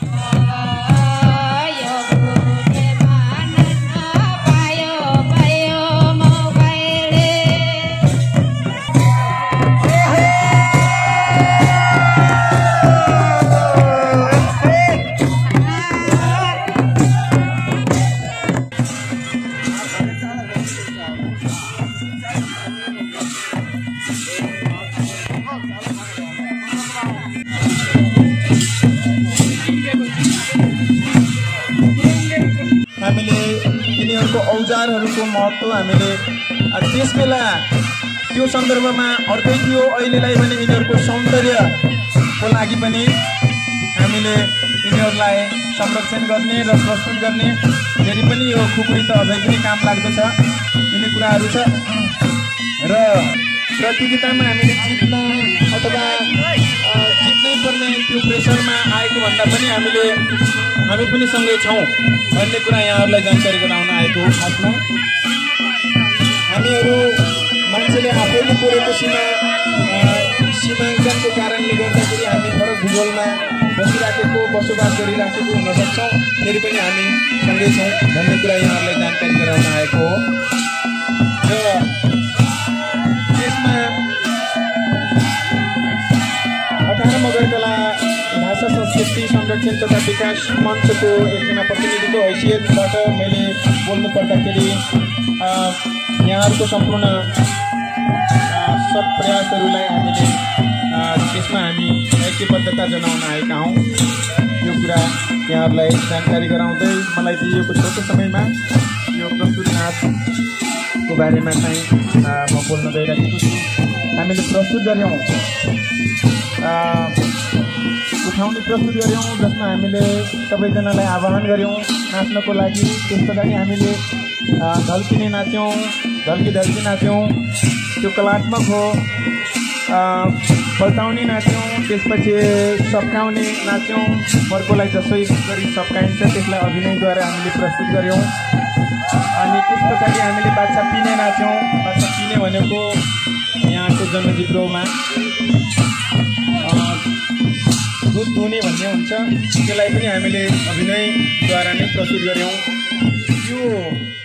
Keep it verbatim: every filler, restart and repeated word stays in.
हामीले यिनीहरूको औजारहरूको महत्त्व हामीले त्यस बेला त्यो सन्दर्भमा अर्कै थियो। अहिलेलाई भने यिनीहरूको सौन्दर्यको लागि पनि हामीले यिनीहरूलाई संरक्षण गर्ने र प्रस्तुत गर्ने फेरि पनि यो खुकुरी त अझै पनि काम लाग्दछ। यिनी कुराहरू छ र प्रतियोगितामा हामीले जित्न अथवा जित्नै पर्ने त्यो प्रेसरमा आएको भन्दा पनि हामीले हामी पनि सँगै छौँ भन्ने कुरा यहाँहरूलाई जानकारी गराउन आएको हो। खासमा हामीहरू मान्छेले आफैले कोरेको सीमा सीमाङ्कनको कारणले गर्दाखेरि हामी फरक भूगोलमा बसिराखेको बसोबास गरिराखेको हुन सक्छौँ, फेरि पनि हामी सँगै छौँ भन्ने कुरा यहाँहरूलाई जानकारी गराउन आएको हो। र त्यसमा अठार मगरकला भाषा संस्कृति संरक्षण तथा विकास मञ्चको एकजना प्रतिनिधिको हैसियतबाट मैले बोल्नु पर्दाखेरि यहाँहरूको सम्पूर्ण सब प्रयासहरूलाई हामीले त्यसमा हामी ऐक्यबद्धता जनाउन आएका हौँ। यो कुरा यहाँहरूलाई जानकारी गराउँदै मलाई दिएको छोटो समयमा यो प्रस्तुत नाचको बारेमा चाहिँ म बोल्न गइरहेको छु। हामीले प्रस्तुत गऱ्यौँ उठाउने प्रस्तुत गऱ्यौँ जसमा हामीले सबैजनालाई आह्वान गऱ्यौँ नाच्नको लागि। त्यस पछाडि हामीले ढल्किने नाच्यौँ, ढल्की ढल्की नाच्यौँ, त्यो कलात्मक हो। पल्टाउने नाच्यौँ, त्यसपछि सप्काउने नाच्यौँ, पर्कोलाई जसै गरी सप्काइन्छ त्यसलाई अभिनयद्वारा हामीले प्रस्तुत गऱ्यौँ। अनि त्यस पछाडि हामीले बाछा पिने नाच्यौँ। बाछा पिने भनेको यहाँको जनजिब्रोमा दुध दुहुने भन्ने हुन्छ, त्यसलाई पनि हामीले अभिनयद्वारा नै प्रस्तुत गऱ्यौँ। यो